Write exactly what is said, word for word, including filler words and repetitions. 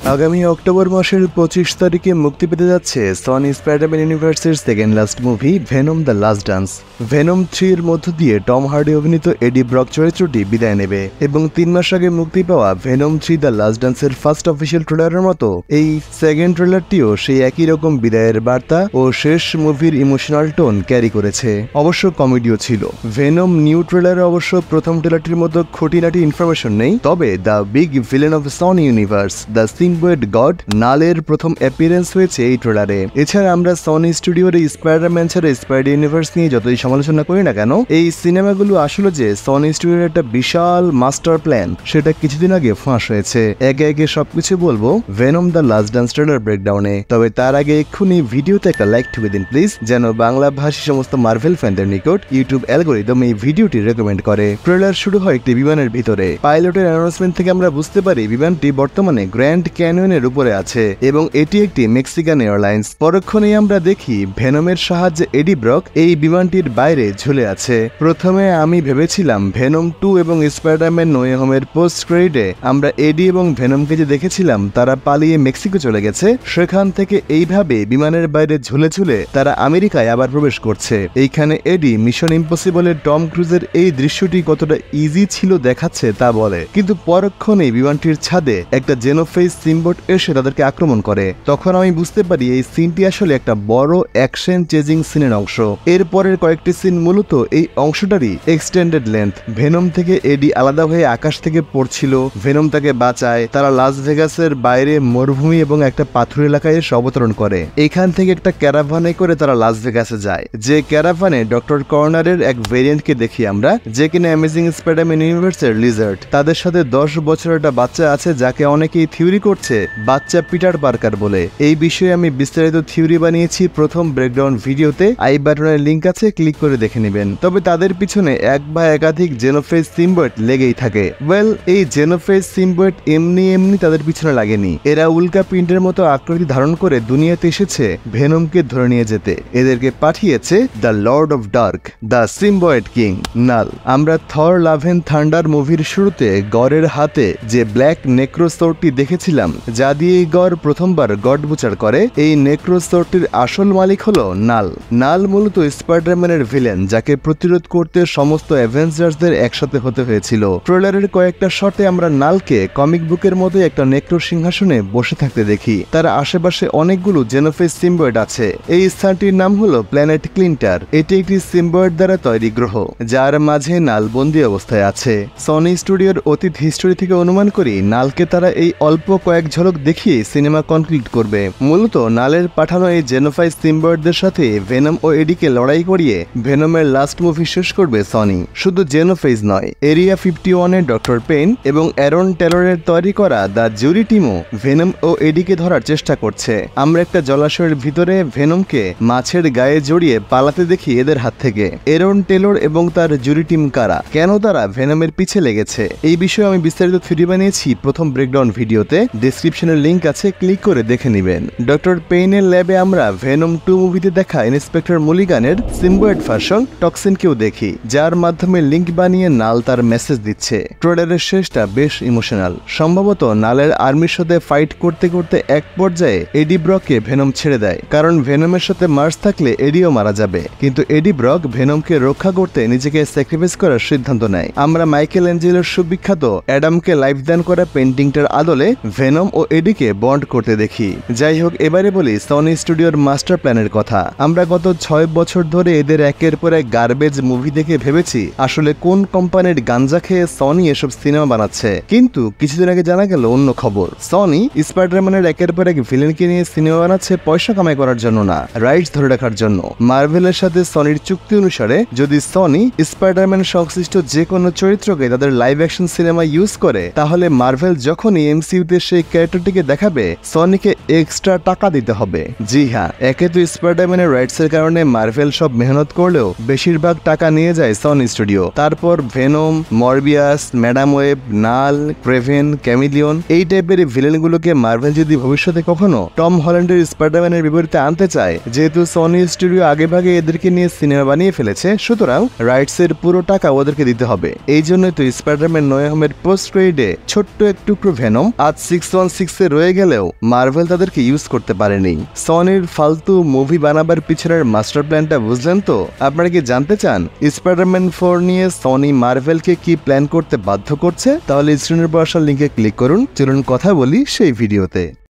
আগামী অক্টোবর মাসের পঁচিশ তারিখে মুক্তি পেতে যাচ্ছে সনি স্পাইডারম্যান ইউনিভার্সের second last movie Venom the last dance. Venom three এর মধ্য দিয়ে টম হার্ডি অভিনীত এডি ব্রক চরিত্রটি বিদায় নেবে এবং তিন মাস আগে মুক্তি পাওয়া ভেনম থ্রি দ্য লাস্ট ডান্সের ফার্স্ট অফিসিয়াল ট্রেলারের মতো এই সেকেন্ড ট্রেলারটিও সেই একই রকম বিদায়ের বার্তা ও শেষ মুভির ইমোশনাল টোন ক্যারি করেছে। অবশ্য কমেডিও ছিল। ভেনম নিউ ট্রেলারে অবশ্য প্রথম ট্রেলারটির মতো খুঁটিনাটি ইনফরমেশন নেই, তবে the big villain of Sony universe the symbiote god নালের প্রথম অ্যাপিয়ারেন্স হয়েছে এই ট্রেলারে। এছাড়া আমরা সনি স্টুডিওর এই স্পাইডারম্যান ছাড়া স্পাইডার ইউনিভার্স নিয়ে যতই সমালোচনা করি না কেন, এই সিনেমাগুলো আসলে যে সনি স্টুডিওর একটা বিশাল মাস্টার প্ল্যান সেটা কিছুদিন আগে ফাঁস হয়েছে। একে একে সবকিছু বলবো Venom the last dance trailer ব্রেকডাউনে। তবে তার আগে এক্ষুনি ভিডিওতে একটা লাইক ঠুকে দিন প্লিজ, যেন বাংলা ভাষী সমস্ত মার্ভেল ফ্যানদের নিকট ইউটিউব অ্যালগরিদম এই ভিডিওটি রেকমেন্ড করে। ট্রেলার শুরু হয় একটি বিমানের ভিতরে। পাইলটের অ্যানাউন্সমেন্ট থেকে আমরা বুঝতে পারি বিমানটি বর্তমানে গ্র্যান্ড ক্যানিয়নের উপরে আছে এবং এটি একটি মেক্সিকান এয়ারলাইন্স। পরক্ষণেই আমরা দেখি ভেনমের সাহায্যে এডি ব্রক এই বিমানটির বাইরে ঝুলে আছে। প্রথমে আমি ভেবেছিলাম ভেনম টু এবং স্পাইডারম্যান নো ওয়ে হোমের পোস্ট ক্রেডিটে আমরা এডি এবং ভেনমকে যে দেখেছিলাম তারা পালিয়ে মেক্সিকো চলে গেছে, সেখান থেকে এইভাবে বিমানের বাইরে ঝুলে ঝুলে তারা আমেরিকায় আবার প্রবেশ করছে। এইখানে এডি মিশন ইম্পসিবলের টম ক্রুজের এই দৃশ্যটি কতটা ইজি ছিল দেখাচ্ছে তা বলে, কিন্তু পরক্ষণেই বিমানটির ছাদে একটা জেনোফেজ সিম্বট এসে তাদেরকে আক্রমণ করে। তখন আমি বুঝতে পারি এই সিনটি আসলে একটা বড় অ্যাকশন চেজিং সিনের অংশ। এরপরের কয়েকটি সিন মূলত এই অংশটারই এক্সটেন্ডেড লেন্থ। ভেনম থেকে এডি আলাদা হয়ে আকাশ থেকে পড়ছিল, ভেনম তাকে বাঁচায়, তারা লাস ভেগাসের বাইরে মরুভূমি এবং একটা পাথর এলাকায় এসে অবতরণ করে। এখান থেকে একটা ক্যারাভানে করে তারা লাস ভেগাসে যায়, যে ক্যারাভানে ডক্টর কর্নারের এক ভেরিয়েন্টকে দেখি আমরা, যে কিনা অ্যামেজিং স্পাইডারম্যান ইউনিভার্সের লিজার্ড। তাদের সাথে দশ বছরের একটা বাচ্চা আছে যাকে অনেকেই থিওরি করছে বাচ্চা পিটার পার্কার বলে। এই বিষয়ে আমি বিস্তারিত থিওরি বানিয়েছি প্রথম ব্রেকডাউন ভিডিওতে, আই বাটনের লিঙ্ক আছে, ক্লিক করে দেখে নেবেন। তবে তাদের পিছনে এক বা একাধিক জেনোফেজ সিম্বয়েট লেগেই থাকে। ওয়েল, এই জেনোফেজ সিম্বয়েট এমনি এমনি তাদের পিছনে লাগেনি। এরা উল্কা পিন্ডের মতো আকৃতি ধারণ করে দুনিয়াতে এসেছে ভেনমকে ধরে নিয়ে যেতে। এদেরকে পাঠিয়েছে the lord of dark, the symbiote king Knull. আমরা থর লাভ এন্ড থান্ডার মুভির শুরুতে গরের হাতে যে ব্ল্যাক নেক্রোসোরটি দেখেছিলাম, যা দিয়ে গড় প্রথমবার গড বুচার করে, এই নেক্রোসোরটির আসল মালিক হলো নাল। নাল মূলত স্পাইডারম্যানের ভিলেন, যাকে প্রতিরোধ করতে সমস্ত অ্যাভেঞ্জার্সদের একসাথে হতে হয়েছিল। ট্রেলারের কয়েকটা শটে আমরা নালকে কমিক বুকের মতো একটা নেক্রো সিংহাসনে বসে থাকতে দেখি। তার আশেপাশে অনেকগুলো জেনোফেজ সিম্বয়েড আছে। এই স্থানটির নাম হলো প্ল্যানেট ক্লিন্টার। এটি একটি সিম্বয়েড দ্বারা তৈরি গ্রহ, যার মাঝে নাল বন্দী অবস্থায় আছে। সনি স্টুডিওর অতীত হিস্টোরি থেকে অনুমান করি নালকে তারা এই অল্প কয়েক ঝলক দেখিয়ে সিনেমা কনক্লুড করবে। মূলত নালের পাঠানো এই জেনোফাইজ সিম্বয়েডদের সাথে ভেনম ও এডিকে লড়াই করিয়ে ভেনমের লাস্ট মুভি শেষ করবে সনি। শুধু জেনোফেজ নয়, এরিয়া ফিফটি ওয়ানের ডক্টর পেন এবং অ্যারন টেলরের তৈরি করা দ্য জুরি টিমও ভেনম ও এডিকে ধরার চেষ্টা করছে। আমরা একটা জলাশয়ের ভিতরে ভেনমকে মাছের গায়ে জড়িয়ে পালাতে দেখি এদের হাত থেকে। অ্যারন টেলর এবং তার জুরি টিম কারা, কেন তারা ভেনমের পিছে লেগেছে, এই বিষয়ে আমি বিস্তারিত থিওরি বানিয়েছি প্রথম ব্রেকডাউন ভিডিওতে, ডেসক্রিপশনের লিঙ্ক আছে, ক্লিক করে দেখে নেবেন। ডক্টর পেইনের ল্যাবে আমরা ভেনম টু মুভিতে দেখা ইন্সপেক্টর মুলিগানের সিম্বয়েড ভার্সন টক্সিনকেও দেখি, যার মাধ্যমে লিঙ্ক বানিয়ে নাল তার মেসেজ দিচ্ছে। ট্রেলারের শেষটা বেশ ইমোশনাল। সম্ভবত নালের আর্মির সাথে ফাইট করতে করতে এক পর্যায়ে এডি ব্রককে ভেনম ছেড়ে দেয়, কারণ ভেনমের সাথে মার্স থাকলে এডিও মারা যাবে। কিন্তু এডি ব্রক ভেনমকে রক্ষা করতে নিজেকে স্যাক্রিফাইস করার সিদ্ধান্ত নেয়। আমরা মাইকেল অ্যাঞ্জেলোর সুবিখ্যাত অ্যাডামকে লাইফ দান করা পেন্টিংটার আদলে ভেনম ও এডিকে বন্ড করতে দেখি। যাই হোক, এবারে বলি সনি স্টুডিওর মাস্টার প্ল্যানের কথা। আমরা গত ছয় বছর ধরে এদের একের পর এক গার্বেজ মুভি দেখে ভেবেছি আসলে কোন কোম্পানির গাঞ্জা খেয়ে সনি এসব সিনেমা বানাচ্ছে, কিন্তু কিছুদিন আগে জানা গেল অন্য খবর। সনি স্পাইডারম্যানের একের পর এক ভিলেনকে নিয়ে সিনেমা বানাচ্ছে পয়সা কামাই করার জন্য না, রাইটস ধরে রাখার জন্য। মার্ভেলের সাথে সনির চুক্তি অনুসারে যদি সনি স্পাইডারম্যান সংশ্লিষ্ট যে কোনো চরিত্রকে তাদের লাইভ অ্যাকশন সিনেমা ইউজ করে, তাহলে মার্ভেল যখনই এমসিইউতে সেই ক্যারেক্টারটিকে দেখাবে সনিকে এক্সট্রা টাকা দিতে হবে। জি হ্যাঁ, একে তো স্পাইডারম্যানের রাইটস এর কারণে মার্ভেল সব মেহনত করলেও বেশিরভাগ টাকা নিয়ে যায় সনি স্টুডিও। তারপর ভেনম, মরবিয়াস, ম্যাডাম ওয়েব, নাল, ক্রেভেন, ক্যামিলিয়ন এই টাইপের ভিলেনগুলোকে মার্ভেল যদি ভবিষ্যতে কখনো টম হল্যান্ডের স্পাইডারম্যানের বিপরীতে আনতে চায়, যেহেতু সনি স্টুডিও আগে ভাগে এদেরকে নিয়ে সিনেমা বানিয়ে ফেলেছে, সুতরাং রাইটস এর পুরো টাকা ওদেরকে দিতে হবে। এই জন্যই তো স্পাইডারম্যান নো ওয়ে হোমের পোস্ট ক্রেডিটে ছোট্ট এক টুকরো ভেনম আজ সিক্স ওয়ান সিক্সে রয়ে গেলেও মার্ভেল তাদেরকে ইউজ করতে পারেনি। সনির ফালতু মুভি বানাবার পিছনের মাস্টার প্ল্যানটা বুঝলেন তো? আপনারা কি জানতে চান স্পাইডারম্যান ফোর নিয়ে সনি মার্ভেলকে কি প্ল্যান করতে বাধ্য করছে? তাহলে স্ক্রিনের পর আসা লিঙ্কে ক্লিক করুন, চলুন কথা বলি সেই ভিডিওতে।